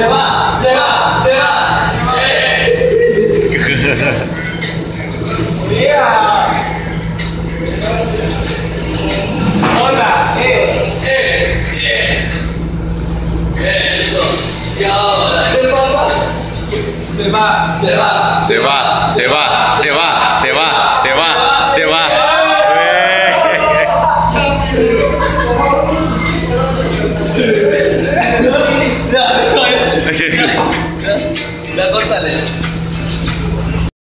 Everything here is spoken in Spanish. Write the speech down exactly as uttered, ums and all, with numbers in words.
Se va, se va, se va. Yeah. Hola, eh. Eh, eh. Eso. Y ahora, ¿qué pasa? Se va. Se va. Se va, se va, se va, se va, se va, se va.